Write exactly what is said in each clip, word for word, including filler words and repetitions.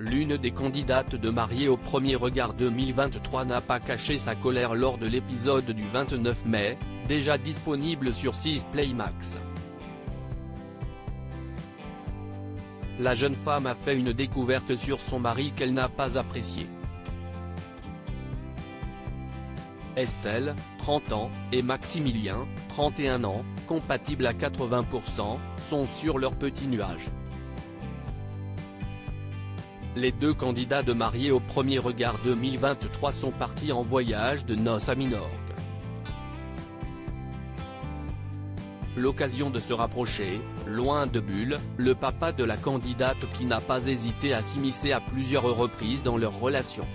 L'une des candidates de Mariée au premier regard deux mille vingt-trois n'a pas caché sa colère lors de l'épisode du vingt-neuf mai, déjà disponible sur six Play Max. La jeune femme a fait une découverte sur son mari qu'elle n'a pas appréciée. Estelle, trente ans, et Maximilien, trente et un ans, compatibles à quatre-vingts pour cent, sont sur leur petit nuage. Les deux candidats de Mariée au premier regard deux mille vingt-trois sont partis en voyage de noces à Minorque. L'occasion de se rapprocher, loin de Bulle, le papa de la candidate qui n'a pas hésité à s'immiscer à plusieurs reprises dans leur relation.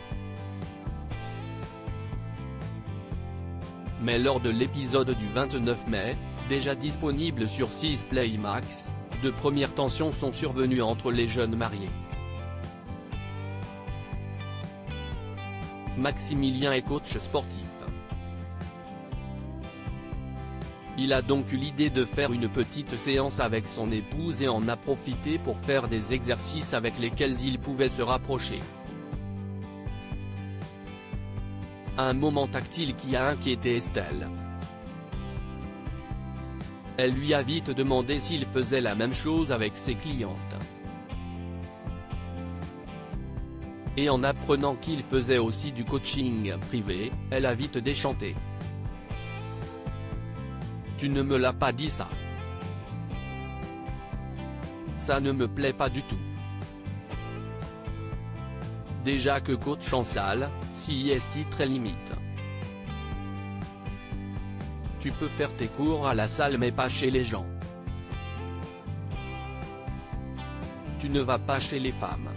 Mais lors de l'épisode du vingt-neuf mai, déjà disponible sur six Play Max, de premières tensions sont survenues entre les jeunes mariés. Maximilien est coach sportif. Il a donc eu l'idée de faire une petite séance avec son épouse et en a profité pour faire des exercices avec lesquels il pouvait se rapprocher. Un moment tactile qui a inquiété Estelle. Elle lui a vite demandé s'il faisait la même chose avec ses clientes. Et en apprenant qu'il faisait aussi du coaching privé, elle a vite déchanté. « Tu ne me l'as pas dit ça. Ça ne me plaît pas du tout. Déjà que coach en salle, si est très limite. Tu peux faire tes cours à la salle mais pas chez les gens. Tu ne vas pas chez les femmes.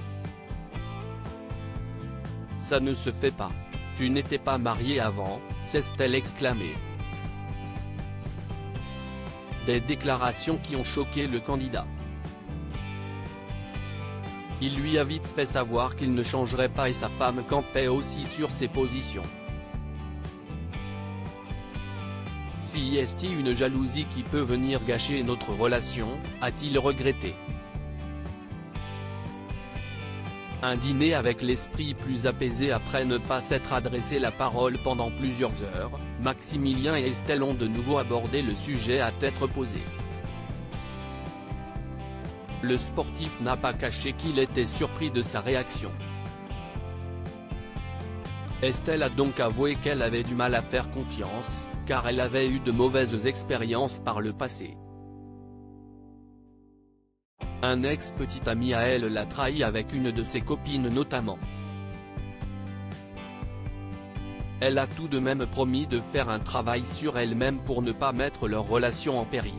Ça ne se fait pas. Tu n'étais pas marié avant, s'est-elle exclamée. Des déclarations qui ont choqué le candidat. Il lui a vite fait savoir qu'il ne changerait pas et sa femme campait aussi sur ses positions. Si est une jalousie qui peut venir gâcher notre relation, a-t-il regretté. Un dîner avec l'esprit plus apaisé après ne pas s'être adressé la parole pendant plusieurs heures, Maximilien et Estelle ont de nouveau abordé le sujet à tête reposée. Le sportif n'a pas caché qu'il était surpris de sa réaction. Estelle a donc avoué qu'elle avait du mal à faire confiance, car elle avait eu de mauvaises expériences par le passé. Un ex-petit ami à elle l'a trahi avec une de ses copines notamment. Elle a tout de même promis de faire un travail sur elle-même pour ne pas mettre leur relation en péril.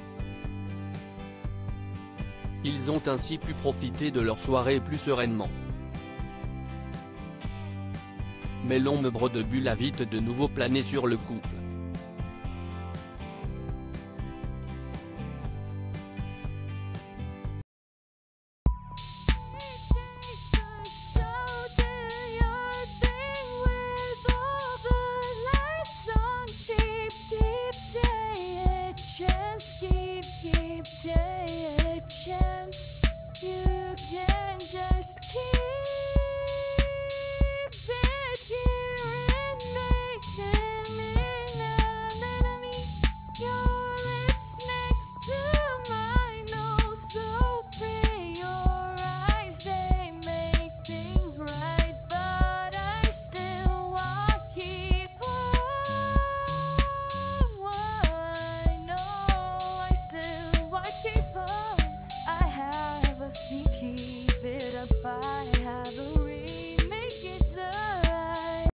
Ils ont ainsi pu profiter de leur soirée plus sereinement. Mais l'ombre de Bulle a vite de nouveau plané sur le couple.